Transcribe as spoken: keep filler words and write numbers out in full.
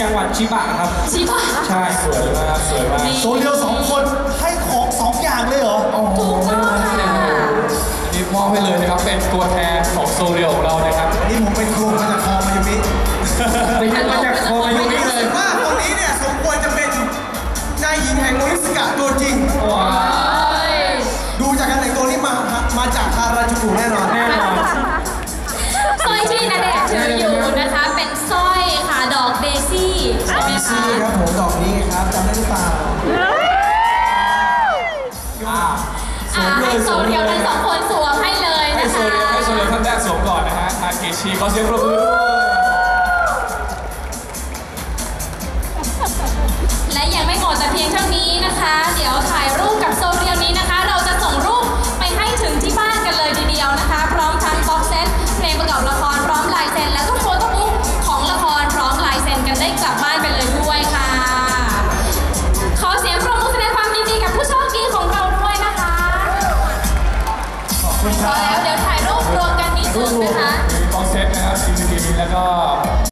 จังหวัดชิบะครับชิบะใช่สวยมากสวยมากโซเรียวสองคนให้ของสองอย่างเลยเหรอถูกต้องค่ะนี่มอบให้เลยนะครับเป็นตัวแทนของโซเรียวของเรานะครับนี่ผมเป็นครูมาจากคอมายุมิไปเรียนมาจากคอมายุมิเลยว่าคนนี้เนี่ยสมควรจะเป็นนายหญิงแห่งโมริสกะตัวจริงว้าวดูจากการแต่งตัวนี้มามาจากคาราจูกุแน่นอนแน่นอนสร้อยที่ณเดชน์ถืออยู่นะคะเป็นสร้อยค่ะดอกเดซี่ใช่ไหมคะครับผมดอกนี้ครับจำได้หรือเปล่าให้โซเรียวทั้งสองคนสวมให้เลยนะคะให้โซเรียวท่านแรกสวมก่อนนะฮะทาเกชิขอเสียงปรบมือและยังไม่หมดแต่เพียงเท่านี้นะคะเดี๋ยวถ่ายรูปกับโซเรียวนี้นะคะเราจะส่งรูปไปให้ถึงที่บ้านกันเลยทีเดียวนะคะพร้อมทั้งบ็อกเซตเพลงประกอบละครพร้อมลายเซ็นและก็โฟโต้บุ๊กของละครพร้อมลายเซ็นกันได้กลับบ้านไปเลยด้วยค่ะขอเสียงปรบมือแสดงความยินดีกับผู้โชคดีของเราด้วยนะคะขอบคุณครับแล้วเดี๋ยวถ่ายรูปรวมกันนิดนึงนะคะมีบ็อกเซตนะครับซีดีแล้วก็